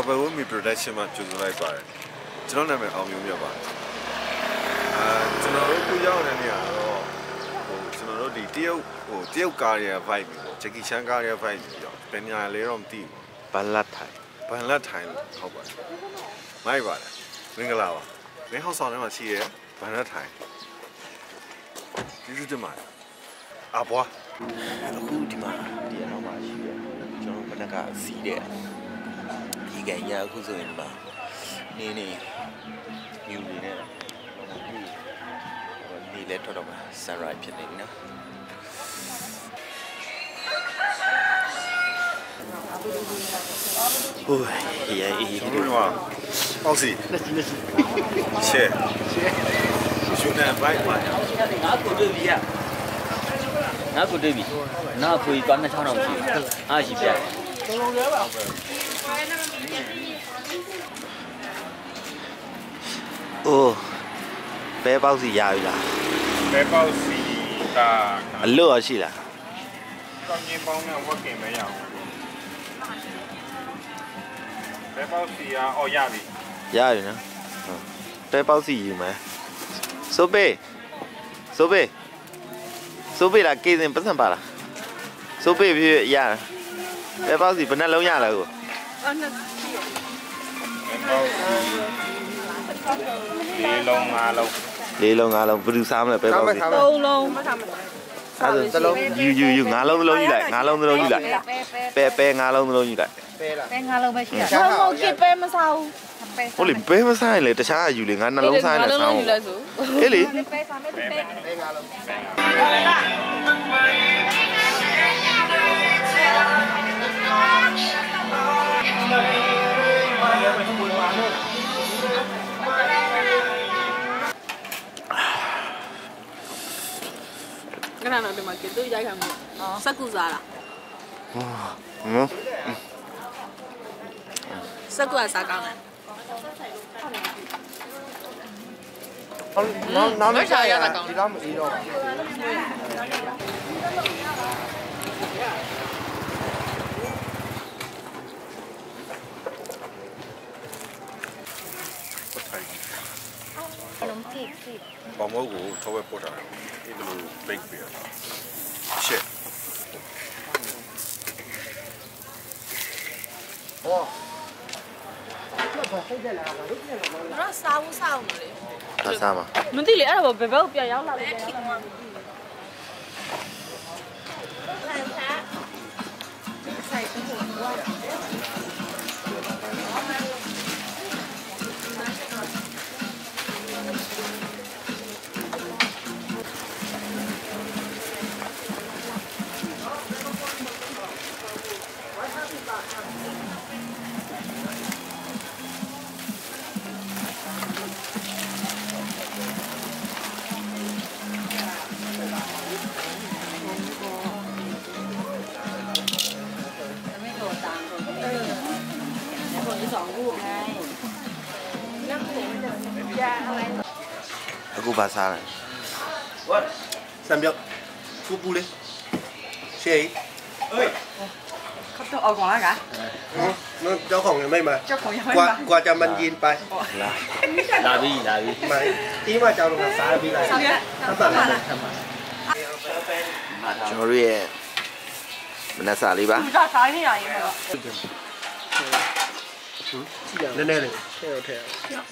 Baba Mi production မှာကြိုဆိုလိုက်ပါတယ်ကျွန်တော်နာမည်အောင်မျိုးမြတ်ပါကျွန်တော်တို့ခုရောက်နေတဲ့နေရာတော့ကျွန်တော်တို့ဒီတရုတ်ကားရဲ့ vibe ပေါ့ Jackie Chan ကားရဲ့ vibe ပြီးတော့ဘယ်နေရာလဲတော့မသိဘူးဘန်လတ်ထိုင်လို့ဟုတ်ပါတယ်မိုက်ပါတယ်မင်္ဂလာပါမင်းဟောက်ဆောင်ထဲမှာရှိရဲဘန်လတ်ထိုင်ကျေးဇူးတင်ပါတယ်အဘွားအခုဒီမှာဒီအနောက်မှာရှိရဲကျွန်တော်ဘက်ကစီးတဲ့ဒီကရအခုဆိုရင်ဒီမှာနေမြူနေနဲ့နေလက်ထွက်တော့မှာ sunrise ဖြစ်နေပြီနော်ဟိုအေးဒီလိုပေါ့စီရှယ်ယူနေဘိုက်ပါငါကိုတွေ့ပြီနားဖွေသွား2000တော့ရှိအားရှိပြအိုးဘဲပေါက်စီရပြီလားဘဲပေါက်စီကအလွတ်ရရှိလားကောင်းချင်းပေါင်းနဲ့ဝက်ကင်မရအောင်ဘဲပေါက်စီအော်ရပြီနော်ဘဲပေါက်စီယူမယ်စိုးပေးလားကေးစင်ပတ်စံပါလားစိုးပေးဖြစ်ရဘဲပေါက်စီဘယ်နှလုံးရလဲကို 4 လုံး 5 လုံးဘယ်သူစားမလဲဘဲပေါက်စီ 3 လုံးအဲ့ဒါလုံးယူ5 လုံးသလုံးယူလိုက်5 လုံးသလုံးယူလိုက်ပဲ5 လုံးသလုံးယူလိုက်ပဲ5 လုံးပဲရှိတာဟုတ်ကဲ့ပဲမစားဘူးဟုတ်လေပဲမစားရင်လေတခြားယူလေငါနှလုံးစားရင်လည်းစားအောင်အေးလေပဲစားမယ်ပဲ5 လုံးကနနာဒီမှာကတူရိုက်ခံမှုစက်ကူစားလားနော်စက်ကူစားကောင်းတယ်နောက်နေ့ကျရင်ဒီတော့မအေးတော့ပါဘာမို့ကိုထောက်ဝဲပို့တာဒီလို bake ပြရရှစ်ရစားဦးစားဦးလေစားမှာမသိလေအဲ့ဒါဘယ်ဘက်ပြန်ရောက်လာလဲအခုဘာစားလဲစံပြောပူလေးရှေးခတ်တော့အော်ကောင်လားကနော်เจ้าของยังไม่มากว่าจะมันยินไปလာပြီไม่ที่มาเจ้าลงมาစားပြီးလိုက်ทำပါလားကျွန်တော်ရဲ့မနက်စာလေးပါသူကစားနေရရင်ပေါ့နည်းနည်းလေးထည့်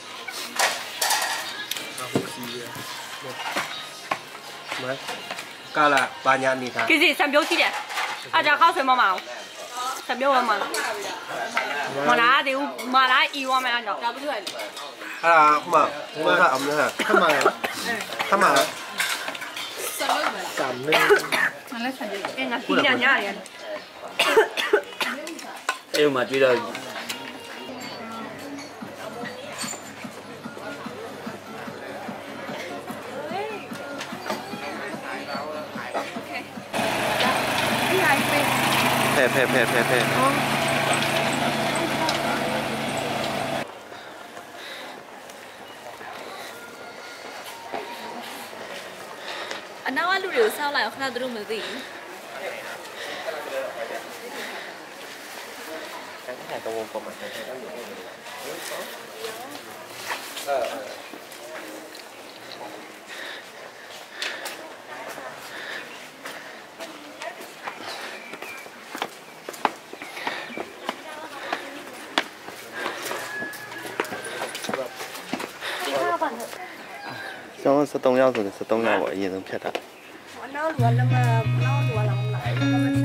မကာလာဘာညာနေတာ其实三标起的อาจจะเข้าใส่มา三标มามาละเดี๋ยวมาละอีว่าไม่เอาจับไปด้วยมาถ้าเอาเนี่ยถ้ามา3 นึงนั่นแหละฉันเองนะที่เนี่ยเนี่ยเอ้มาတွေ့တော့ဖဲအနောက်ကလူတွေကိုစောက်လိုက်အောင်ခဏသူတို့မသိဘူးถ่ายกระวงกลมอ่ะကျောင်း73ရောက်ဆိုရင်73ရောက်ပေါ့အရင်ဆုံးဖြတ်တာနောက်လူကလည်းမနောက်လူကလည်းမလာဘူးမချက်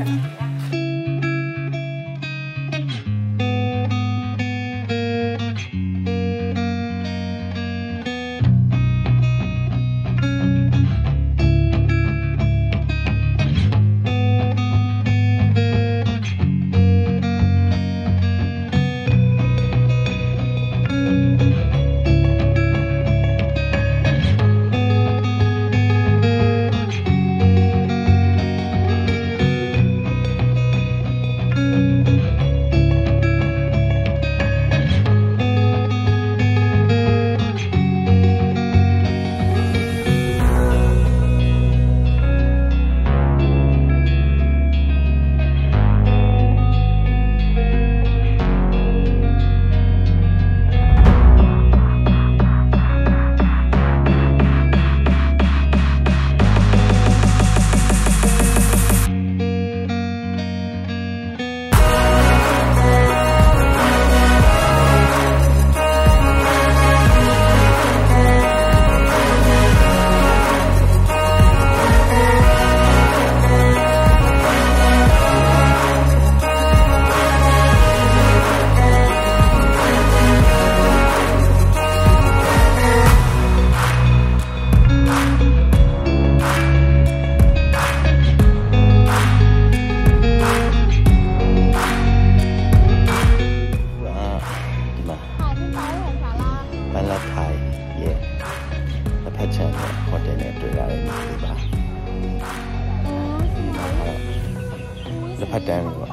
လက်ဖက်တန်းပေါ့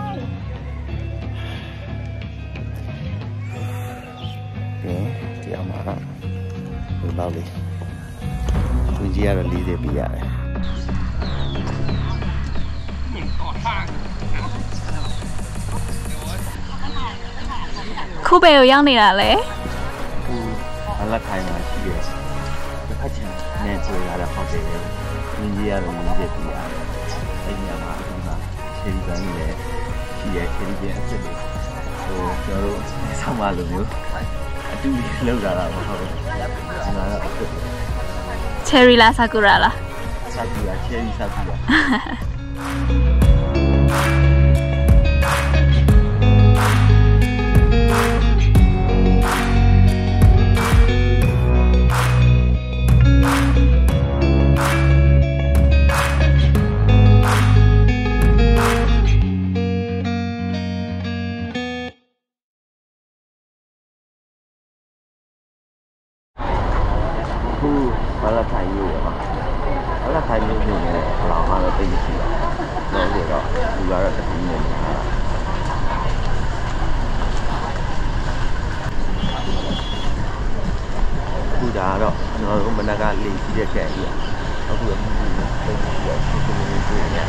ဒီအောင်မှာဒီလောက်လေးသူကြီးကတော့40ပြရတယ်ခုပဲကိုရောက်နေတာလေအလက်ထိုင်မှာရှိတယ်လက်ဖက်ချင်နဲ့တွေ့ရတဲ့ဟိုတယ်လေးကြီးကတော့40ပြရတယ်အဲ့ဒီမှာဒီမှာခြေပန်းကြီးလည်းရှိရဲခြေပန်းအစ်စ်တွေဟိုကျွန်တော်တို့ဆောင်းပါလိုမျိုးအတူလောက်တာလားမဟုတ်ဘူးဒီမှာတော့အစ်စ် cherry လား sakura လား sakura cherry sakura ဘာလာထိုင်ရပါဘာလာထိုင်လို့နေတယ်လောင်မှာတော့တိတ်ရှိတာတော့ဒီတော့လူကတော့တတိနေနေတာခုဒါတော့ကျွန်တော်တို့မနက်ကလေကြီးတဲ့ခဲ့ကြီးအခုအမှုတွေတိတ်ရှိတယ်ဒီလိုမျိုးတွေ့ရတယ်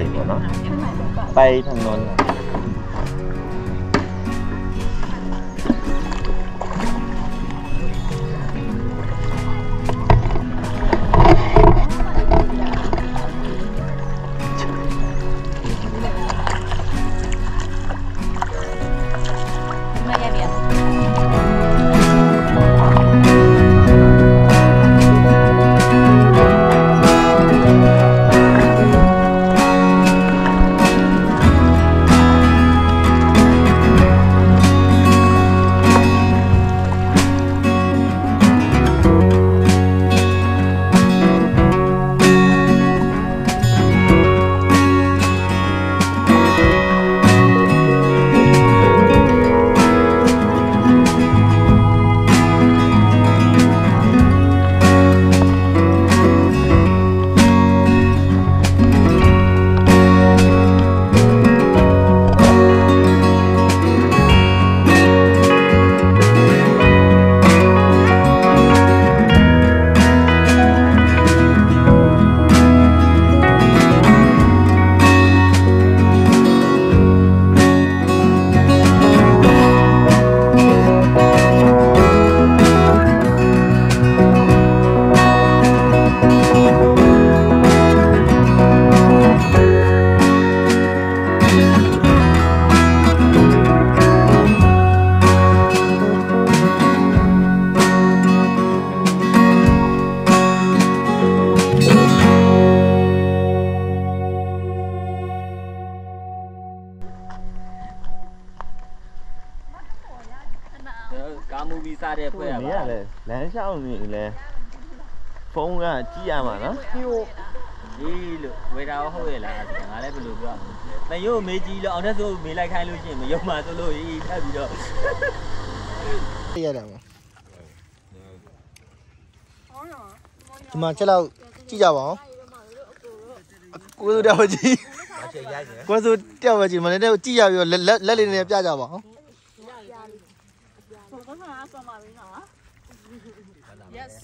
ချိန်ပေါ့နော်ပိုက်ထန်တော့ကားမူဗီစားတဲ့ဖွဲ့ရပါလမ်းလျှောက်နေလဲဖုန်းကကြည့်ရမှာနော်ဒီလို့ဝေတာဟုတ်ရဲ့လားငါလည်းဘယ်လိုပြောမယုံမေးကြည့်လို့အောင်တဲ့ဆိုမေးလိုက်ခိုင်းလို့ရှိရင်မယုံပါဆိုလို့ထပ်ပြီးတော့ရတယ်မှာဒီမှာချက်လောက်ကြည့်ကြပါဦးကိုယ်တို့တယောက်ကြည့်ကိုယ်တို့တယောက်ကြည့်မနေ့ကကြည့်ရပြီးတော့လက်လေးနဲ့ပြကြပါဦး Yes.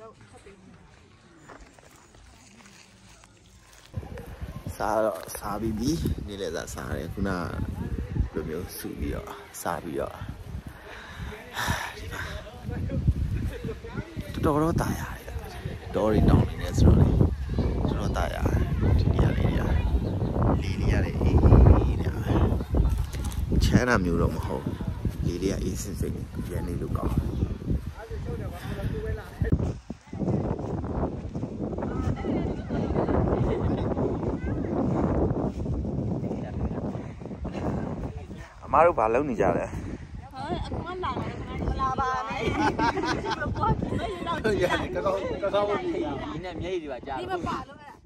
စားပြီးပြီနေ့လည်းစားတယ်ခုနလိုမျိုးစုပြီးတော့စားပြီးတော့ဒီမှာတော်တာရတယ်တော်ရီတောင်းနေတယ်ဆိုတော့လေကျွန်တော်တာရတယ်ဒီနေရာလေးလေးရတယ်အေးနေပါချမ်းသာမျိုးတော့မဟုတ်လေးလေးကအေးစင်စင်ပြန်နေလို့ကောင်းအမတို့ဘာလုပ်နေကြလဲအကွမ်းလာပါနဲ့ဟုတ်ရတယ်ကောင်းဒီနဲ့မျက်ရည်တွေပါကြားဒီမပါလို့အဲ့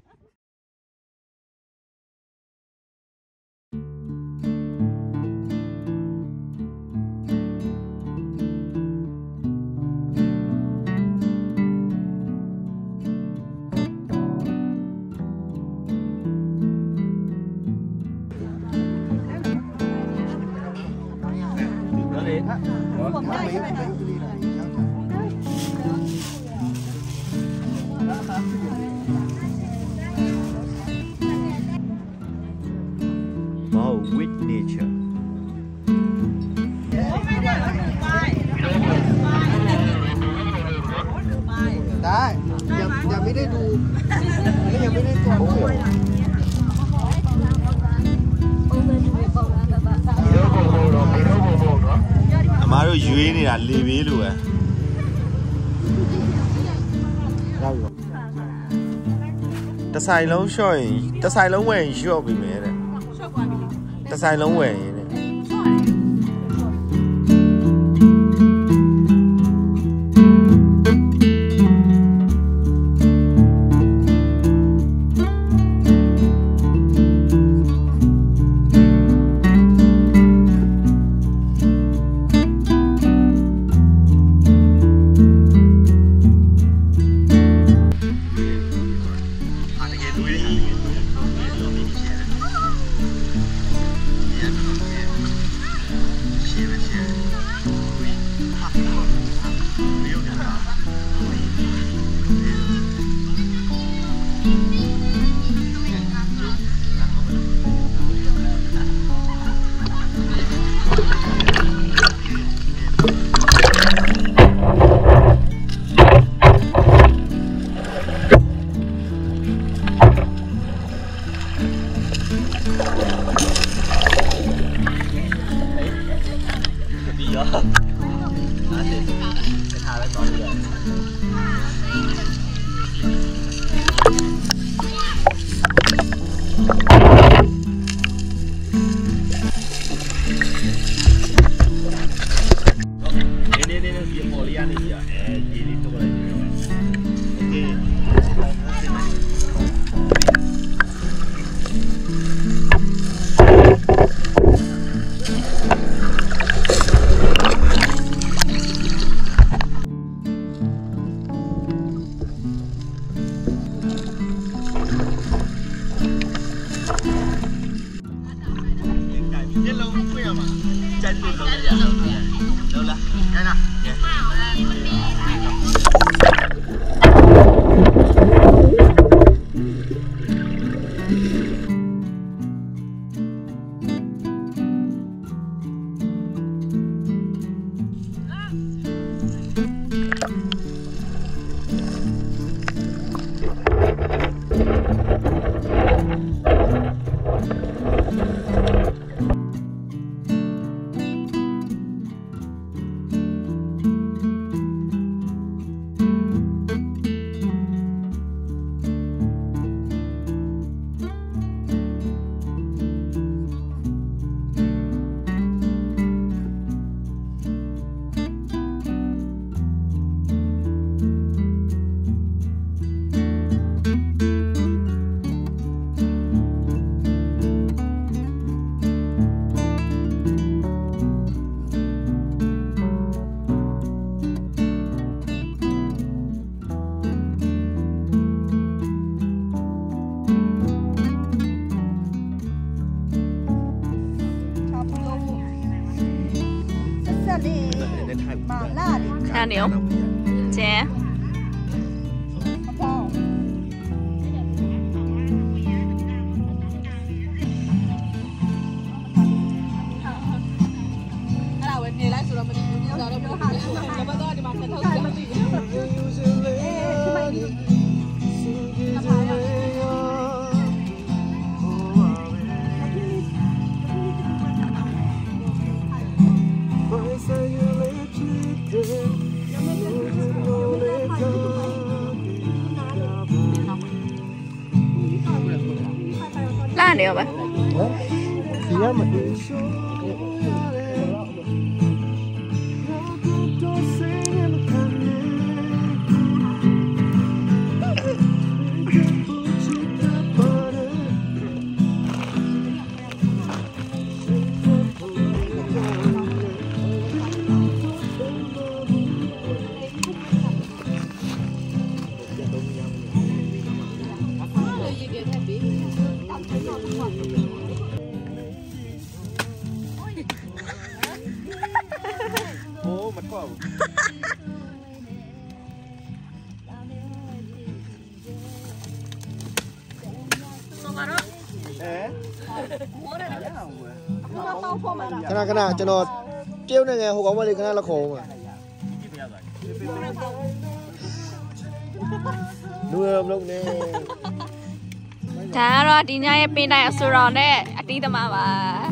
with nature ได้ยังไม่ได้ดูยังไม่ได้ตัวအမားတို့ရွေးနေတာလေပေးလို့ပဲတဆိုင်လုံးလျှော့ရင်တဆိုင်လုံးဝယ်ရင်လျှော့ပြီမယ်တဲ့တဆိုင်လုံးဝယ်ရင်တဲ့တဒီရောအားစစ်ထားပဲကောင်းလို့看牛，姐。烂了吧？ ဒီရမတွေ့ခဏကျွန်တော်တရုတ်နိုင်ငံဟိုကောင်မလေးခဏလက်ခေါ်ဦးမှာလူရမလုပ်နဲ့ဒါကတော့ဒီညရဲ့ပင်တိုင်းအဆူတော်နဲ့အတီးသမားပါ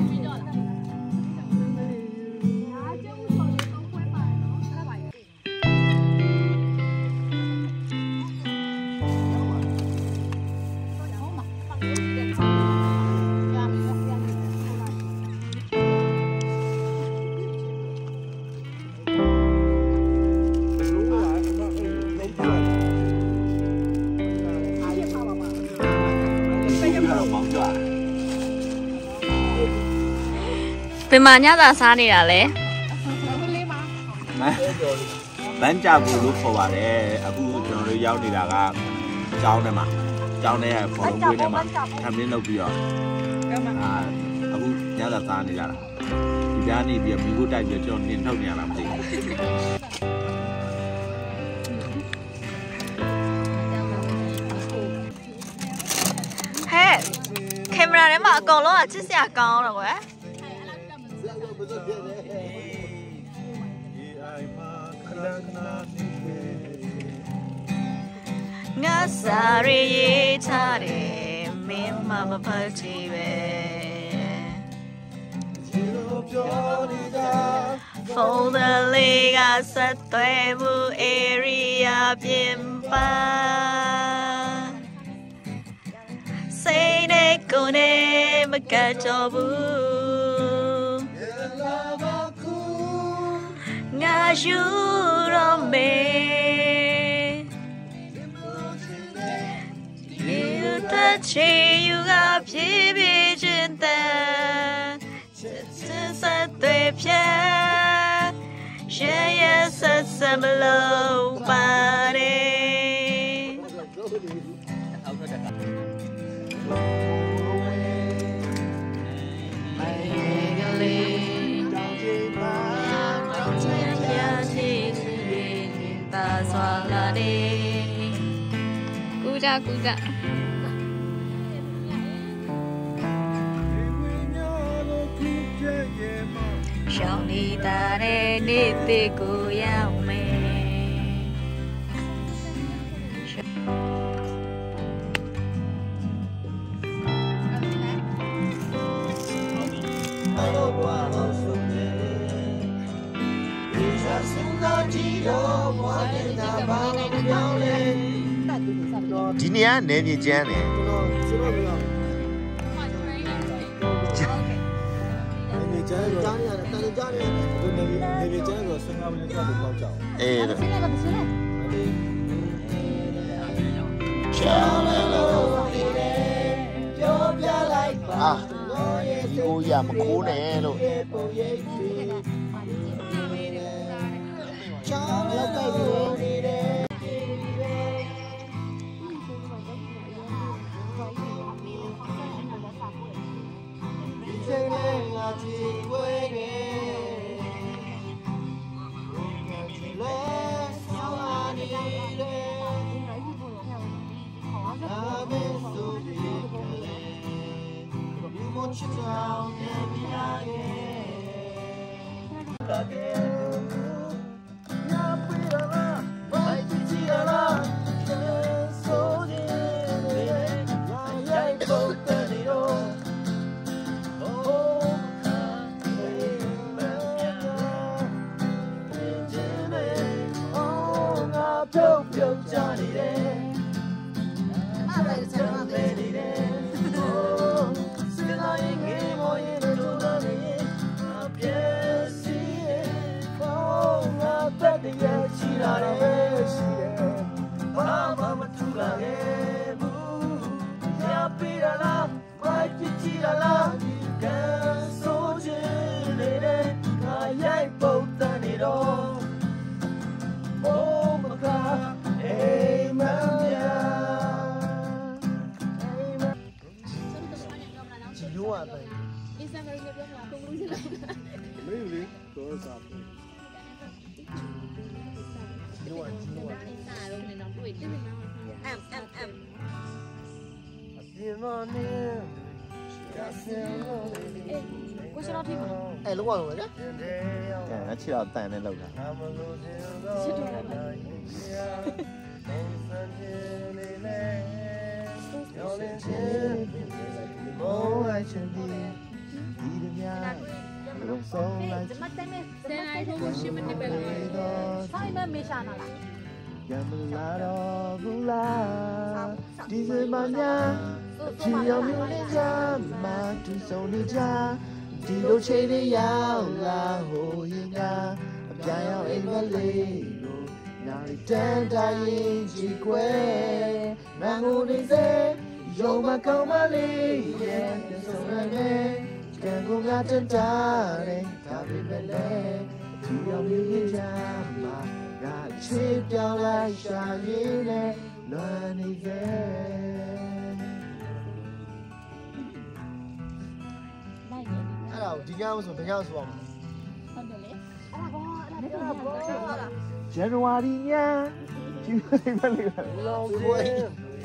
ဘယ်မှာညသာစားနေတာလဲလမ်းကြဘူးလို့ခေါ်ပါတယ်အခုကျွန်တော်တို့ရောက်နေတာကကျောင်းထဲမှာကျောင်းထဲကဘောလုံးကွင်းထဲမှာထမင်းလုပ်ပြီးတော့အခုညသာစားနေကြတာဒီကြားနေပြီးမိဖို့တိုက်ပြီးကျွန်တော်နင်ထုတ်နေရတာမသိဘူးဟဲ့ကင်မရာထဲမှာအကောင်လုံးကချစ်စရာကောင်းတော့ကွယ်ငါစားရရေးထားတယ်မင်း mama party be for the lega set the area bimba say ne kone makajobu nga shuro me you touch you got baby jinta set the pia yes some low body Kuda. Shall need that anything go young me. Di ni ah, ne ni jan ne. Ah, ibu ya maku ne lo. Lúc nào rồi đấy? Nó chỉ là tay này lâu rồi. Đi đâu chơi đi nhau là hồ yên nga Bây giờ em đã lấy rồi Nhà đi trên ta yên chỉ quê Nàng ngủ đi dê Dẫu mà không mà lý Đừng sống lại mê Chỉ cần cô ngã trên ta đây Ta biết mẹ lê Thì ông yêu yên cha mà Gà chếp nhau lại xa yên nè Loa đi vềဒီညအောင်ဆိုဘယ်ညအောင်ဆိုအောင်ဟုတ်တယ်လေအဲ့ဒါဘောဇန်နဝါရီညကျူနေပါလေလောဘွေး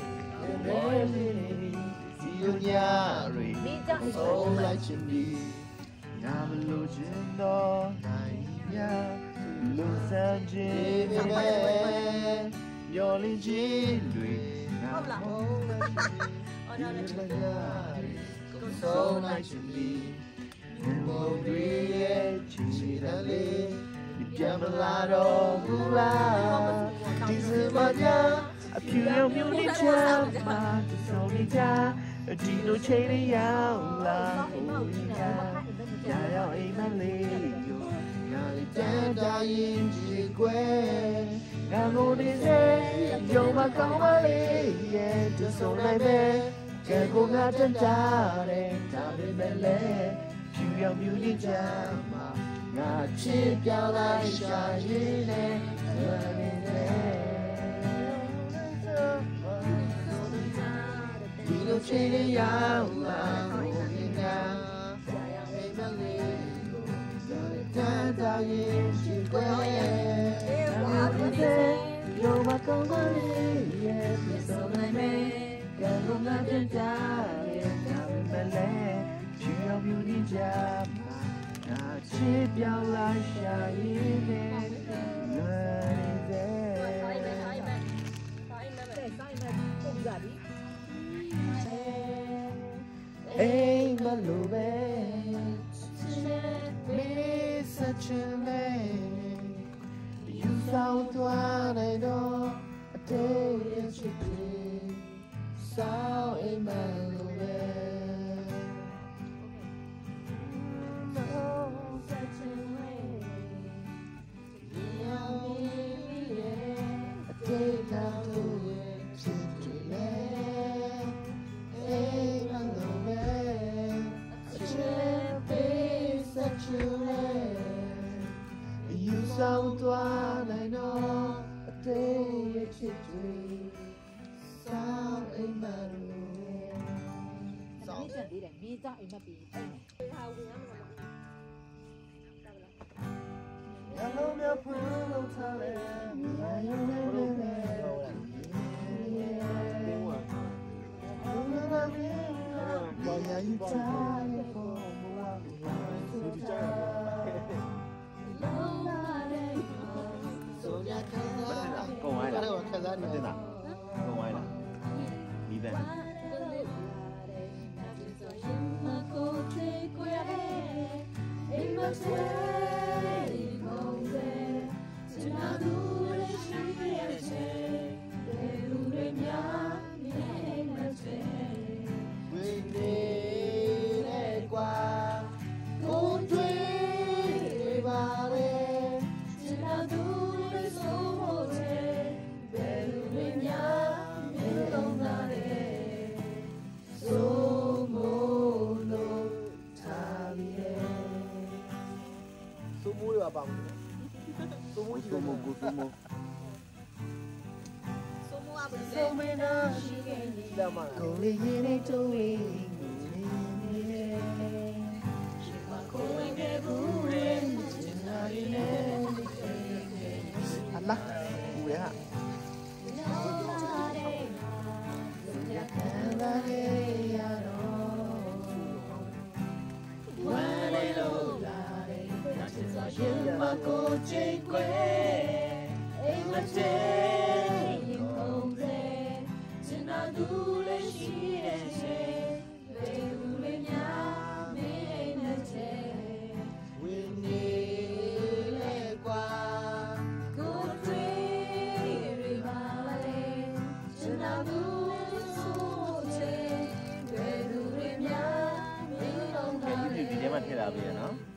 စီယညာရီဆိုလိုက်ချင်ဒီညာမလို့ချင်တော့နိုင်ညာလူစံချင်းပဲမျောလင်းချင်းတွေဟုတ်လား So nice to be Mo Rie Chile Jamalado Hula Dizimanya A pure munita Sonita A dino chain yaula Yaya Emily Dada in Jigwe Gamo Dize Yoma Kamali To so name Kego Natantare Tabi Mele Pure munita Nga chip yala shine Dino chile yala Holinga Emily Tanta yin chikwe Yoma kongoli Piso name Kego Natantare Tabi Mele Pure munita Chip your life shining Hey, my love, me such a man. You found one I know. A day is a day. So, hey, my love. Take out the way to land. Hey, my love, such a land. You sound one I know. A day it's a dream. Sound a melody. Sound. Hello, my poor talent. Câu ai là? Mất tên nào? Câu ai là? Đi về. Bang. Sumo juga mau sumo. Sumo apa sih? Sumena lama. Kau ini tuh ini. Siapa kau ini bukan jenari ini. Allah, boleh ha? Mà cô chơi quê em mà chơi không dễ chỉ nào đủ lấy chi để chơi về đủ lấy nhà mẹ nơi chơi quên đi lệ qua cô chơi rồi mà lên chỉ nào đủ số chơi về đủ lấy nhà mẹ nơi chơi cái gì thì để mà thế nào bây giờ nó